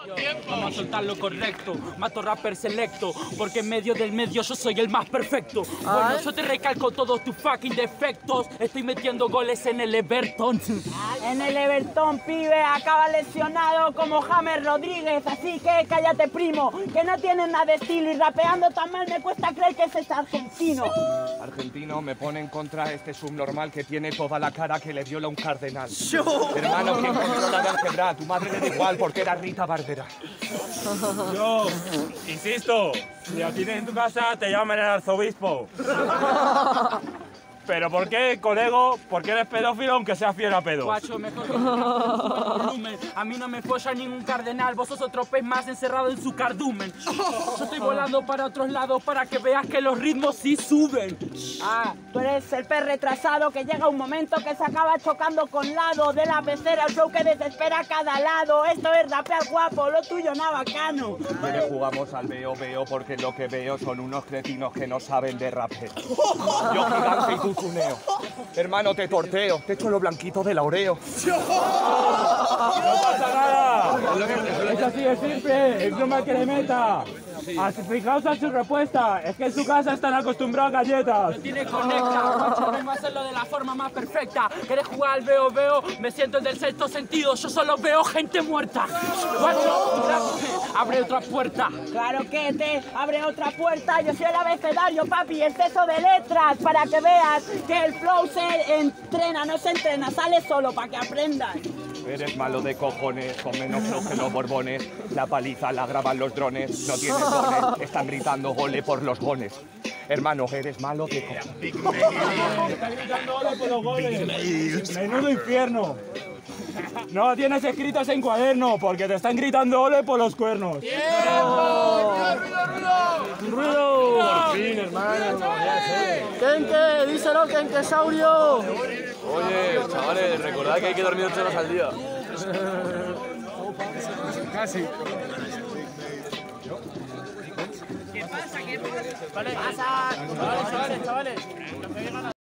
Vamos a soltar lo correcto, mato rapper selecto, porque en medio del medio yo soy el más perfecto. Bueno, yo te recalco todos tus fucking defectos. Estoy metiendo goles en el Everton. En el Everton, pibe, acaba lesionado como James Rodríguez, así que cállate, primo, que no tienes nada de estilo y rapeando tan mal me cuesta creer que ese es argentino. Argentino me pone en contra este subnormal que tiene toda la cara que le viola un cardenal. Hermano, ¿quién controla la álgebra? Tu madre le da igual porque era Rita Barberá. Yo, insisto, si lo tienes en tu casa te llaman el arzobispo. ¿Pero por qué, colego? Porque eres pedófilo aunque seas fiel a pedos. Guacho, mejor que volumen. A mí no me folla ningún cardenal, vos sos otro pez más encerrado en su cardumen. Yo estoy volando para otros lados para que veas que los ritmos sí suben. Ah, tú eres el pez retrasado que llega un momento que se acaba chocando con lado de la pecera, el flow que desespera a cada lado. Esto es rapear guapo, lo tuyo nada bacano. ¿Quieres jugamos al veo porque lo que veo son unos cretinos que no saben de rapeo. Yo gigante y tú tuneo. Hermano, te torteo, te echo lo blanquito del Oreo. ¡No pasa nada! Es así de simple, es broma que le meta. Fijaos en su respuesta, es que en su casa están acostumbrados a galletas. No tiene conecta, guacho, vengo a hacerlo de la forma más perfecta. ¿Querés jugar al veo? Me siento en el sexto sentido, yo solo veo gente muerta. Guacho, abre otra puerta. Claro que te abre otra puerta, yo soy el abecedario, papi, exceso de letras, para que veas que el flow se entrena, no se entrena, sale solo para que aprendas. Eres malo de cojones, con menos flow que los borbones. La paliza la graban los drones, no tienes dones, están gritando gole por los goles. Hermano, eres malo de cojones. Están gritando ole por los goles. Menudo infierno. No tienes escritos en cuaderno porque te están gritando ole por los cuernos. ¡Ruido! Por fin, hermano. ¡Kenke! ¡Díselo, Kenkesaurio! Oye, chavales, recordad que hay que dormir 8 horas al día. Casi. ¿Qué pasa? ¿Qué pasa? ¿Qué pasa? Chavales.